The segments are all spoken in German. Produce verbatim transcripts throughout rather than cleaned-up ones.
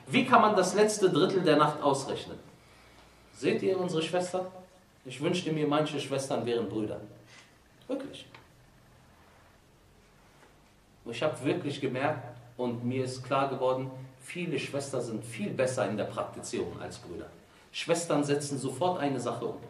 Wie kann man das letzte Drittel der Nacht ausrechnen? Seht ihr unsere Schwestern? Ich wünschte mir, manche Schwestern wären Brüder. Wirklich. Ich habe wirklich gemerkt und mir ist klar geworden, viele Schwestern sind viel besser in der Praktizierung als Brüder. Schwestern setzen sofort eine Sache um.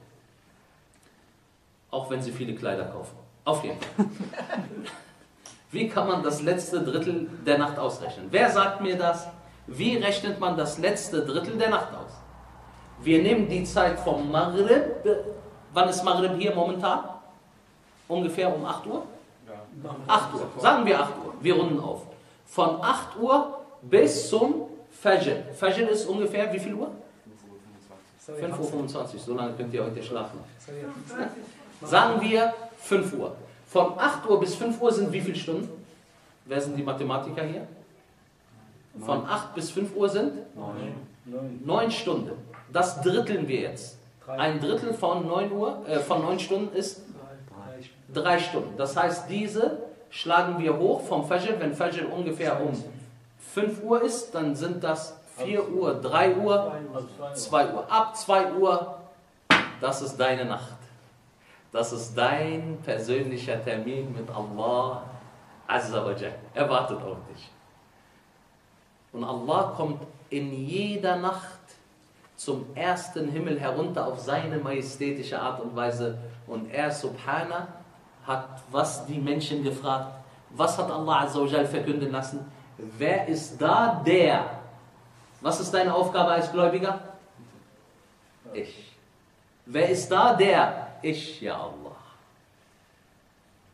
Auch wenn sie viele Kleider kaufen. Auf jeden Fall. Wie kann man das letzte Drittel der Nacht ausrechnen? Wer sagt mir das? Wie rechnet man das letzte Drittel der Nacht aus? Wir nehmen die Zeit vom Maghrib. Wann ist Maghrib hier momentan? Ungefähr um acht Uhr? acht Uhr. Sagen wir acht Uhr. Wir runden auf. Von acht Uhr bis zum Fajr. Fajr ist ungefähr wie viel Uhr? fünf Uhr fünfundzwanzig. So lange könnt ihr heute schlafen. Sagen wir fünf Uhr. Von acht Uhr bis fünf Uhr sind wie viele Stunden? Wer sind die Mathematiker hier? Von acht bis fünf Uhr sind? neun Stunden. Das dritteln wir jetzt. Ein Drittel von neun Uhr, äh, von neun Stunden ist drei Stunden. Das heißt, diese schlagen wir hoch vom Fajr. Wenn Fajr ungefähr um fünf Uhr ist, dann sind das vier Uhr, drei Uhr, zwei Uhr. Ab zwei Uhr, das ist deine Nacht. Das ist dein persönlicher Termin mit Allah Azza wa Jal. Er wartet auf dich. Und Allah kommt in jeder Nacht zum ersten Himmel herunter auf seine majestätische Art und Weise. Und er, Subhana, hat was die Menschen gefragt. Was hat Allah Azza wa Jal verkünden lassen? Wer ist da der? Was ist deine Aufgabe als Gläubiger? Ich. Wer ist da der? Ich, ja Allah.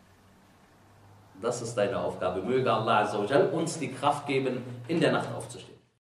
Das ist deine Aufgabe. Möge Allah Azza wa Jal uns die Kraft geben, in der Nacht aufzustehen.